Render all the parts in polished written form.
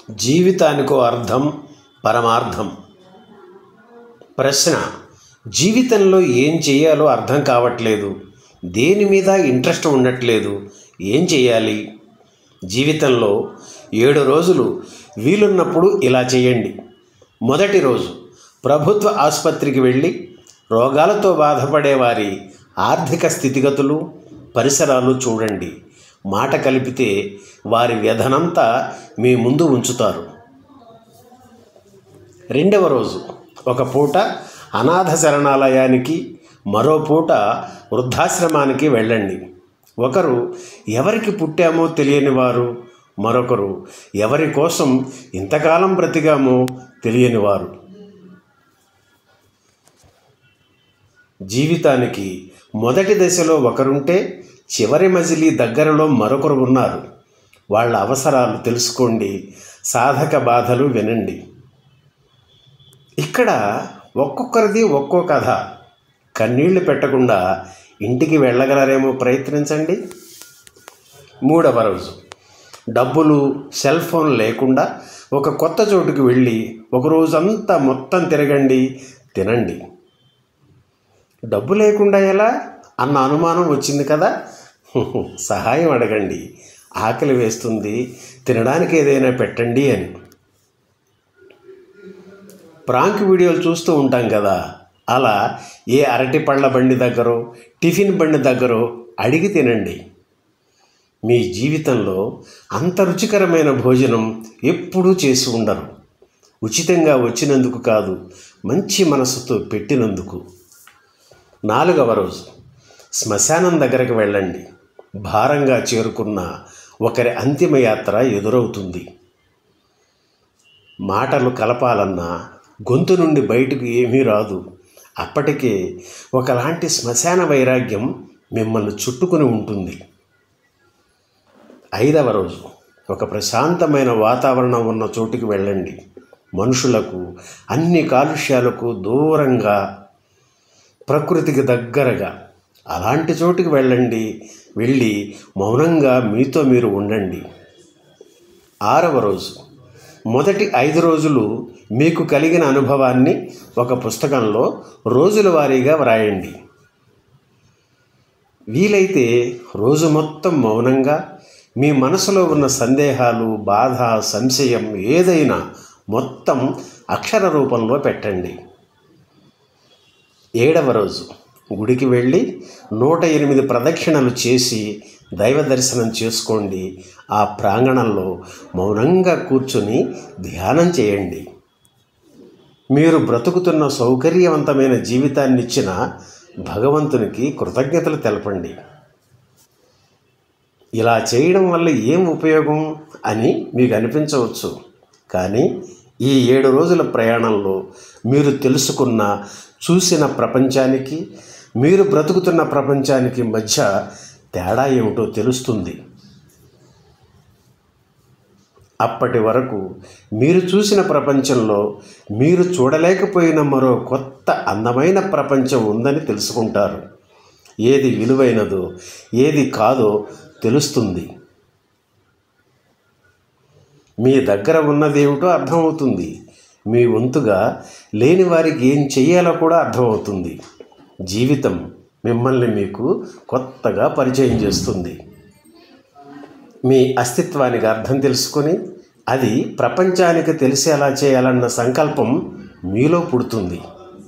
జీవితానికో అర్థం, పరమార్థం. ప్రశ్న: జీవితంలో ఏం చేయాలో అర్థం కావట్లేదు, దేని మీద ఇంట్రెస్ట్ ఉండట్లేదు, ఏం చేయాలి? జీవితంలో 7 రోజులు వీలున్నప్పుడు ఇలా చేయండి. మొదటి రోజు ప్రభుత్వ ఆసుపత్రికి వెళ్ళి రోగాలతో బాధపడే వారి ఆర్థిక స్థితిగతులు, పరిసరాలు చూడండి. మాట కలిపితే వారి వ్యధనంతా మీ ముందు ఉంచుతారు. రెండవ రోజు ఒక పూట అనాథ శరణాలయానికి, మరో పూట వృద్ధాశ్రమానికి వెళ్ళండి. ఒకరు ఎవరికి పుట్టామో తెలియని వారు, మరొకరు ఎవరి కోసం ఇంతకాలం బ్రతికామో తెలియని వారు. జీవితానికి మొదటి దశలో ఒకరుంటే చివరి మజిలీ దగ్గరలో మరొకరు ఉన్నారు. వాళ్ళ అవసరాలు తెలుసుకోండి, సాధక బాధలు వినండి. ఇక్కడ ఒక్కొక్కరిది ఒక్కో కథ. కన్నీళ్లు పెట్టకుండా ఇంటికి వెళ్ళగలరేమో ప్రయత్నించండి. మూడవ రోజు డబ్బులు, సెల్ ఫోన్ లేకుండా ఒక కొత్త చోటుకి వెళ్ళి ఒక రోజంతా మొత్తం తిరగండి, తినండి. డబ్బు లేకుండా ఎలా అన్న అనుమానం వచ్చింది కదా, సహాయం అడగండి. ఆకలి వేస్తుంది, తినడానికి ఏదైనా పెట్టండి అని. ప్రాంక్ వీడియోలు చూస్తూ ఉంటాం కదా, అలా ఏ అరటి పళ్ళ బండి దగ్గరో, టిఫిన్ బండి దగ్గరో అడిగి తినండి. మీ జీవితంలో అంత రుచికరమైన భోజనం ఎప్పుడూ చేసి ఉండరు. ఉచితంగా వచ్చినందుకు కాదు, మంచి మనసుతో పెట్టినందుకు. 4వ రోజు శ్మశానం దగ్గరకు వెళ్ళండి. భారంగా చేరుకున్న ఒకరి అంతిమయాత్ర ఎదురవుతుంది. మాటలు కలపాలన్నా గొంతు నుండి బయటకు ఏమీ రాదు. అప్పటికే ఒకలాంటి శ్మశాన వైరాగ్యం మిమ్మల్ని చుట్టుకుని ఉంటుంది. 5వ రోజు ఒక ప్రశాంతమైన వాతావరణం ఉన్న చోటుకి వెళ్ళండి. మనుషులకు, అన్ని కాలుష్యాలకు దూరంగా, ప్రకృతికి దగ్గరగా అలాంటి చోటుకి వెళ్ళి మౌనంగా మీతో మీరు ఉండండి. 6వ రోజు మొదటి 5 రోజులు మీకు కలిగిన అనుభవాన్ని ఒక పుస్తకంలో రోజుల వారీగా వ్రాయండి. వీలైతే రోజు మొత్తం మౌనంగా మీ మనసులో ఉన్న సందేహాలు, బాధ, సంశయం ఏదైనా మొత్తం అక్షర రూపంలో పెట్టండి. 7వ రోజు గుడికి వెళ్ళి 108 ప్రదక్షిణలు చేసి దైవ దర్శనం చేసుకోండి. ఆ ప్రాంగణంలో మౌనంగా కూర్చొని ధ్యానం చేయండి. మీరు బ్రతుకుతున్న సౌకర్యవంతమైన జీవితాన్ని ఇచ్చిన భగవంతునికి కృతజ్ఞతలు తెలపండి. ఇలా చేయడం వల్ల ఏం ఉపయోగం అని మీకు అనిపించవచ్చు. కానీ ఈ 7 రోజుల ప్రయాణంలో మీరు తెలుసుకున్న, చూసిన ప్రపంచానికి, మీరు బ్రతుకుతున్న ప్రపంచానికి మధ్య తేడా ఏమిటో తెలుస్తుంది. అప్పటి వరకు మీరు చూసిన ప్రపంచంలో మీరు చూడలేకపోయిన మరో కొత్త అందమైన ప్రపంచం ఉందని తెలుసుకుంటారు. ఏది విలువైనదో, ఏది కాదో తెలుస్తుంది. మీ దగ్గర ఉన్నదేమిటో అర్థమవుతుంది. మీ వంతుగా లేని వారికి ఏం చెయ్యాలో కూడా అర్థమవుతుంది. జీవితం మిమ్మల్ని మీకు కొత్తగా పరిచయం చేస్తుంది. మీ అస్తిత్వానికి అర్థం తెలుసుకొని అది ప్రపంచానికి తెలిసేలా చేయాలన్న సంకల్పం మీలో పుడుతుంది.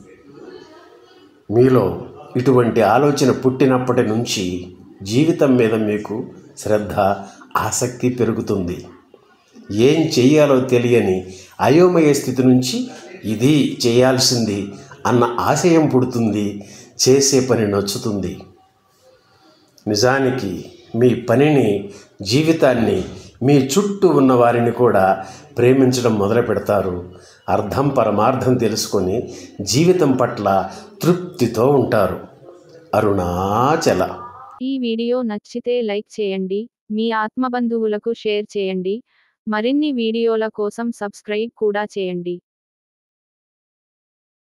మీలో ఇటువంటి ఆలోచన పుట్టినప్పటి నుంచి జీవితం మీద మీకు శ్రద్ధ, ఆసక్తి పెరుగుతుంది. ఏం చెయ్యాలో తెలియని అయోమయ స్థితి నుంచి ఇది చేయాల్సింది అన్న ఆశయం పుడుతుంది. చేసే పని నచ్చుతుంది. నిజానికి మీ పనిని, జీవితాన్ని, మీ చుట్టూ ఉన్న వారిని కూడా ప్రేమించడం మొదలు పెడతారు. అర్థం, పరమార్థం తెలుసుకొని జీవితం పట్ల తృప్తితో ఉంటారు. అరుణాచల. ఈ వీడియో నచ్చితే లైక్ చేయండి, మీ ఆత్మబంధువులకు షేర్ చేయండి. మరిన్ని వీడియోల కోసం సబ్స్క్రైబ్ కూడా చేయండి.